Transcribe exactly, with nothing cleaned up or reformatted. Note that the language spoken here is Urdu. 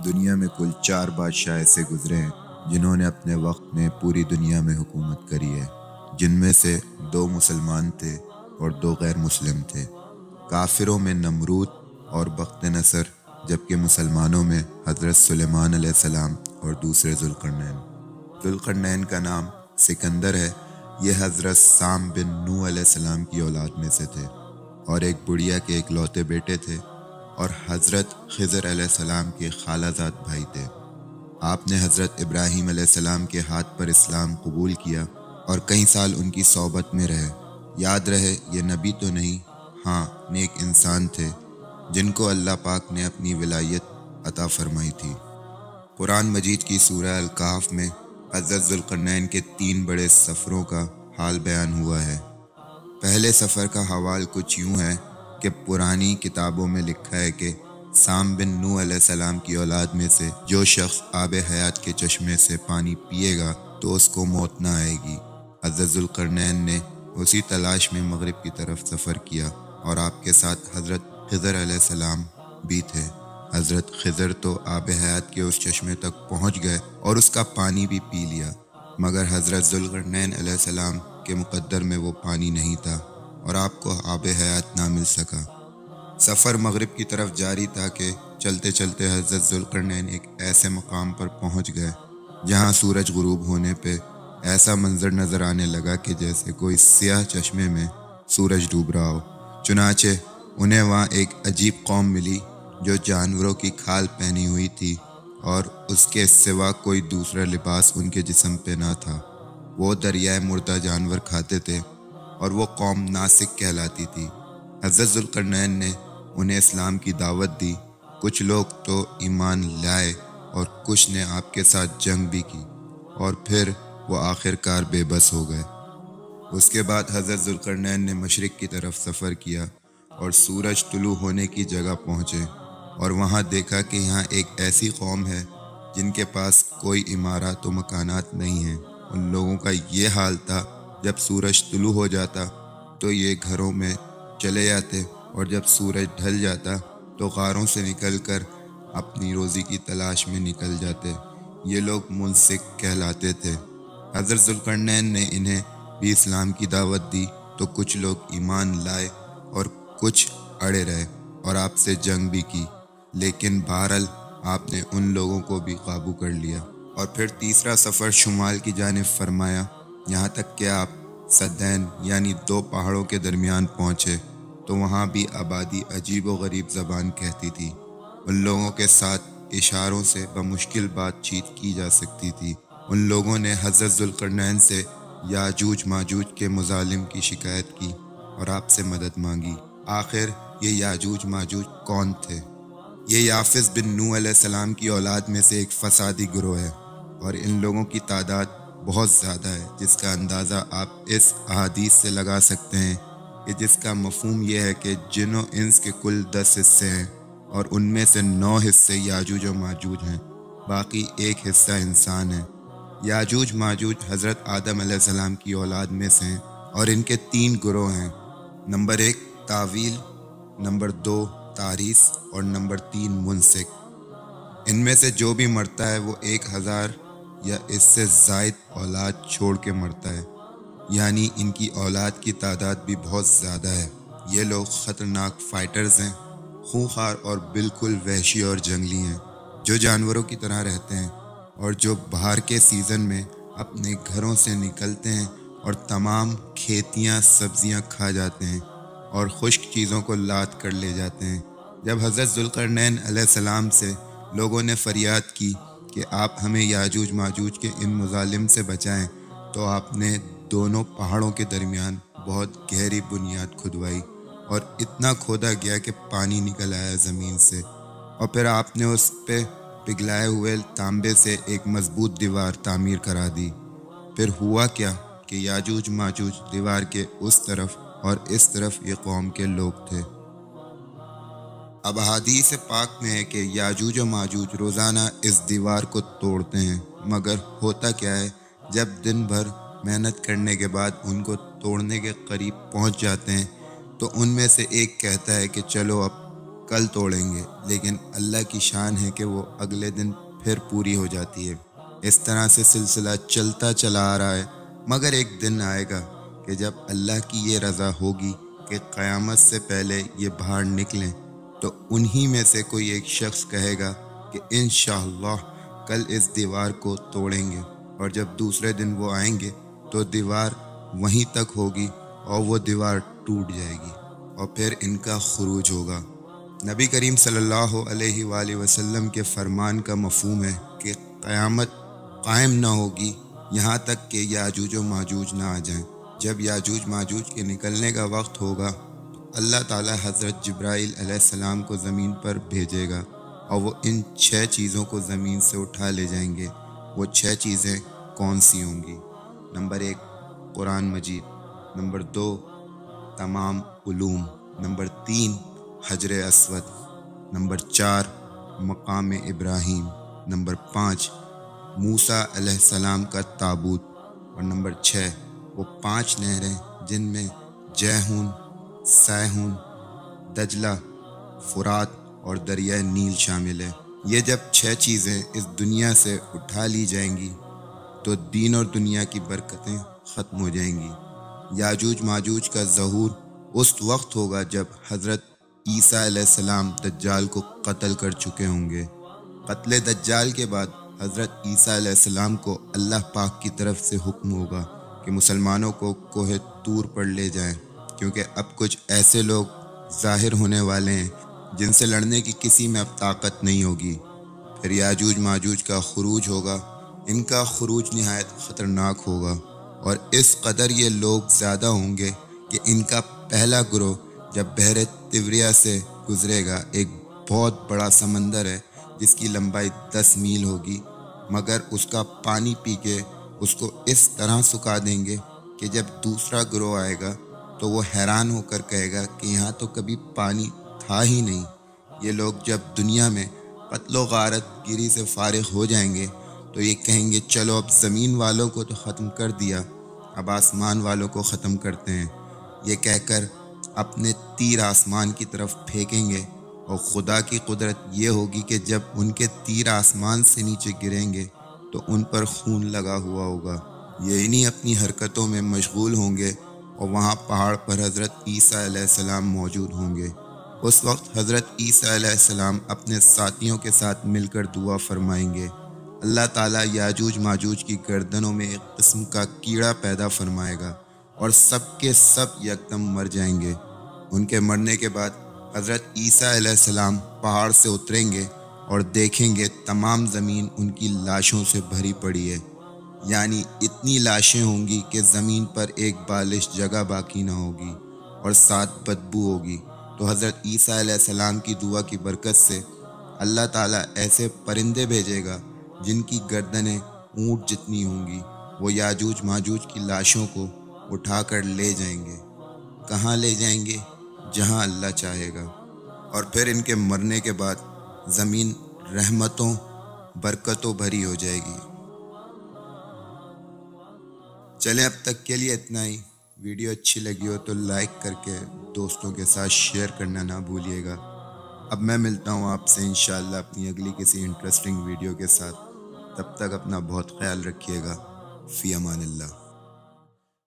دنیا میں کل چار بادشاہ ایسے گزرے ہیں جنہوں نے اپنے وقت میں پوری دنیا میں حکومت کری ہے، جن میں سے دو مسلمان تھے اور دو غیر مسلم تھے۔ کافروں میں نمرود اور بخت نصر، جبکہ مسلمانوں میں حضرت سلیمان علیہ السلام اور دوسرے ذوالقرنین۔ ذوالقرنین کا نام سکندر ہے۔ یہ حضرت سام بن نوح علیہ السلام کی اولاد میں سے تھے اور ایک بڑھیا کے اکلوتے بیٹے تھے، اور حضرت خضر علیہ السلام کے خالہ زاد بھائی تھے۔ آپ نے حضرت ابراہیم علیہ السلام کے ہاتھ پر اسلام قبول کیا اور کئی سال ان کی صحبت میں رہے۔ یاد رہے یہ نبی تو نہیں، ہاں نیک انسان تھے جن کو اللہ پاک نے اپنی ولایت عطا فرمائی تھی۔ قرآن مجید کی سورہ الکہف میں حضرت ذوالقرنین کے تین بڑے سفروں کا حال بیان ہوا ہے۔ پہلے سفر کا حوال کچھ یوں ہے کہ پرانی کتابوں میں لکھا ہے کہ سام بن نوح علیہ السلام کی اولاد میں سے جو شخص آب حیات کے چشمے سے پانی پیے گا تو اس کو موت نہ آئے گی۔ حضرت ذوالقرنین نے اسی تلاش میں مغرب کی طرف سفر کیا اور آپ کے ساتھ حضرت خضر علیہ السلام بھی تھے۔ حضرت خضر تو آب حیات کے اس چشمے تک پہنچ گئے اور اس کا پانی بھی پی لیا، مگر حضرت ذوالقرنین علیہ السلام کے مقدر میں وہ پانی نہیں تھا اور آپ کو آب حیات نہ مل سکا۔ سفر مغرب کی طرف جاری تھا کہ چلتے چلتے حضرت ذوالقرنین ایک ایسے مقام پر پہنچ گئے جہاں سورج غروب ہونے پہ ایسا منظر نظر آنے لگا کہ جیسے کوئی سیاہ چشمے میں سورج ڈوب رہا ہو۔ چنانچہ انہیں وہاں ایک عجیب قوم ملی جو جانوروں کی کھال پہنی ہوئی تھی اور اس کے سوا کوئی دوسرا لباس ان کے جسم پہ نہ تھا۔ وہ دریائے مردہ جانور کھاتے تھے اور وہ قوم ناسک کہلاتی تھی۔ حضرت ذوالقرنین نے انہیں اسلام کی دعوت دی۔ کچھ لوگ تو ایمان لائے اور کچھ نے آپ کے ساتھ جنگ بھی کی، اور پھر وہ آخر کار بے بس ہو گئے۔ اس کے بعد حضرت ذوالقرنین نے مشرق کی طرف سفر کیا اور سورج طلوع ہونے کی جگہ پہنچے، اور وہاں دیکھا کہ یہاں ایک ایسی قوم ہے جن کے پاس کوئی عمارات و مکانات نہیں ہیں۔ ان لوگوں کا یہ حال تھا، جب سورج طلوع ہو جاتا تو یہ گھروں میں چلے جاتے اور جب سورج ڈھل جاتا تو غاروں سے نکل کر اپنی روزی کی تلاش میں نکل جاتے۔ یہ لوگ منسک کہلاتے تھے۔ حضرت ذوالقرنین نے انہیں بھی اسلام کی دعوت دی تو کچھ لوگ ایمان لائے اور کچھ اڑے رہے اور آپ سے جنگ بھی کی، لیکن بہرحال آپ نے ان لوگوں کو بھی قابو کر لیا اور پھر تیسرا سفر شمال کی جانب فرمایا، یہاں تک کہ آپ سدین یعنی دو پہاڑوں کے درمیان پہنچے تو وہاں بھی آبادی عجیب و غریب زبان کہتی تھی۔ ان لوگوں کے ساتھ اشاروں سے بمشکل بات چیت کی جا سکتی تھی۔ ان لوگوں نے حضرت ذوالقرنین سے یاجوج ماجوج کے مظالم کی شکایت کی اور آپ سے مدد مانگی۔ آخر یہ یاجوج ماجوج کون تھے؟ یہ یافس بن نوح علیہ السلام کی اولاد میں سے ایک فسادی گروہ ہے، اور ان لوگوں کی تعداد بہت زیادہ ہے، جس کا اندازہ آپ اس احادیث سے لگا سکتے ہیں کہ جس کا مفہوم یہ ہے کہ جن و انس کے کل دس حصے ہیں اور ان میں سے نو حصے یاجوج و ماجوج ہیں، باقی ایک حصہ انسان ہے۔ یاجوج ماجوج حضرت آدم علیہ السلام کی اولاد میں سے ہیں اور ان کے تین گروہ ہیں۔ نمبر ایک تاویل، نمبر دو تاریث اور نمبر تین منسک۔ ان میں سے جو بھی مرتا ہے وہ ایک ہزار یا اس سے زائد اولاد چھوڑ کے مرتا ہے، یعنی ان کی اولاد کی تعداد بھی بہت زیادہ ہے۔ یہ لوگ خطرناک فائٹرز ہیں، خونخوار اور بالکل وحشی اور جنگلی ہیں، جو جانوروں کی طرح رہتے ہیں اور جو باہر کے سیزن میں اپنے گھروں سے نکلتے ہیں اور تمام کھیتیاں سبزیاں کھا جاتے ہیں اور خشک چیزوں کو لاد کر لے جاتے ہیں۔ جب حضرت ذوالقرنین علیہ السلام سے لوگوں نے فریاد کی کہ آپ ہمیں یاجوج ماجوج کے ان مظالم سے بچائیں، تو آپ نے دونوں پہاڑوں کے درمیان بہت گہری بنیاد کھدوائی اور اتنا کھودا گیا کہ پانی نکل آیا زمین سے، اور پھر آپ نے اس پہ پگھلائے ہوئے تانبے سے ایک مضبوط دیوار تعمیر کرا دی۔ پھر ہوا کیا کہ یاجوج ماجوج دیوار کے اس طرف اور اس طرف یہ قوم کے لوگ تھے۔ اب احادیث پاک میں ہے کہ یاجوج و ماجوج روزانہ اس دیوار کو توڑتے ہیں، مگر ہوتا کیا ہے، جب دن بھر محنت کرنے کے بعد ان کو توڑنے کے قریب پہنچ جاتے ہیں تو ان میں سے ایک کہتا ہے کہ چلو اب کل توڑیں گے، لیکن اللہ کی شان ہے کہ وہ اگلے دن پھر پوری ہو جاتی ہے۔ اس طرح سے سلسلہ چلتا چلا آ رہا ہے، مگر ایک دن آئے گا کہ جب اللہ کی یہ رضا ہوگی کہ قیامت سے پہلے یہ باہر نکلیں، تو انہی میں سے کوئی ایک شخص کہے گا کہ انشاءاللہ کل اس دیوار کو توڑیں گے، اور جب دوسرے دن وہ آئیں گے تو دیوار وہیں تک ہوگی اور وہ دیوار ٹوٹ جائے گی، اور پھر ان کا خروج ہوگا۔ نبی کریم صلی اللہ علیہ وآلہ وسلم کے فرمان کا مفہوم ہے کہ قیامت قائم نہ ہوگی یہاں تک کہ یاجوج و ماجوج نہ آ جائیں۔ جب یاجوج ماجوج کے نکلنے کا وقت ہوگا تو اللہ تعالیٰ حضرت جبرائیل علیہ السلام کو زمین پر بھیجے گا، اور وہ ان چھ چیزوں کو زمین سے اٹھا لے جائیں گے۔ وہ چھ چیزیں کون سی ہوں گی؟ نمبر ایک، قرآن مجید۔ نمبر دو، تمام علوم۔ نمبر تین، حجر اسود۔ نمبر چار، مقام ابراہیم۔ نمبر پانچ، موسیٰ علیہ السلام کا تابوت۔ اور نمبر چھ، وہ پانچ نہریں جن میں جیحون، سیحون، دجلہ، فرات اور دریائے نیل شامل ہے۔ یہ جب چھ چیزیں اس دنیا سے اٹھا لی جائیں گی تو دین اور دنیا کی برکتیں ختم ہو جائیں گی۔ یاجوج ماجوج کا ظہور اس وقت ہوگا جب حضرت عیسیٰ علیہ السلام دجال کو قتل کر چکے ہوں گے۔ قتل دجال کے بعد حضرت عیسیٰ علیہ السلام کو اللہ پاک کی طرف سے حکم ہوگا کہ مسلمانوں کو کوہ طور پر لے جائیں، کیونکہ اب کچھ ایسے لوگ ظاہر ہونے والے ہیں جن سے لڑنے کی کسی میں اب طاقت نہیں ہوگی۔ پھر یاجوج ماجوج کا خروج ہوگا۔ ان کا خروج نہایت خطرناک ہوگا، اور اس قدر یہ لوگ زیادہ ہوں گے کہ ان کا پہلا گروہ جب بحر تبریہ سے گزرے گا، ایک بہت بڑا سمندر ہے جس کی لمبائی دس میل ہوگی، مگر اس کا پانی پی کے اس کو اس طرح سکھا دیں گے کہ جب دوسرا گروہ آئے گا تو وہ حیران ہو کر کہے گا کہ یہاں تو کبھی پانی تھا ہی نہیں۔ یہ لوگ جب دنیا میں قتل و غارت گیری سے فارغ ہو جائیں گے تو یہ کہیں گے چلو اب زمین والوں کو تو ختم کر دیا، اب آسمان والوں کو ختم کرتے ہیں۔ یہ کہہ کر اپنے تیر آسمان کی طرف پھینکیں گے، اور خدا کی قدرت یہ ہوگی کہ جب ان کے تیر آسمان سے نیچے گریں گے تو ان پر خون لگا ہوا ہوگا۔ یہ انہی اپنی حرکتوں میں مشغول ہوں گے، اور وہاں پہاڑ پر حضرت عیسیٰ علیہ السلام موجود ہوں گے۔ اس وقت حضرت عیسیٰ علیہ السلام اپنے ساتھیوں کے ساتھ مل کر دعا فرمائیں گے۔ اللہ تعالیٰ یاجوج ماجوج کی گردنوں میں ایک قسم کا کیڑا پیدا فرمائے گا، اور سب کے سب یکدم مر جائیں گے۔ ان کے مرنے کے بعد حضرت عیسیٰ علیہ السلام پہاڑ سے اتریں گے اور دیکھیں گے تمام زمین ان کی لاشوں سے بھری پڑی ہے، یعنی اتنی لاشیں ہوں گی کہ زمین پر ایک بالش جگہ باقی نہ ہوگی، اور ساتھ بدبو ہوگی۔ تو حضرت عیسیٰ علیہ السلام کی دعا کی برکت سے اللہ تعالیٰ ایسے پرندے بھیجے گا جن کی گردنیں اونٹ جتنی ہوں گی، وہ یاجوج ماجوج کی لاشوں کو اٹھا کر لے جائیں گے۔ کہاں لے جائیں گے؟ جہاں اللہ چاہے گا۔ اور پھر ان کے مرنے کے بعد زمین رحمتوں برکتوں بھری ہو جائے گی۔ چلیں اب تک کے لیے اتنا ہی۔ ویڈیو اچھی لگی ہو تو لائک کر کے دوستوں کے ساتھ شیئر کرنا نہ بھولیے گا۔ اب میں ملتا ہوں آپ سے انشاءاللہ اپنی اگلی کسی انٹرسٹنگ ویڈیو کے ساتھ۔ تب تک اپنا بہت خیال رکھیے گا۔ فی امان اللہ۔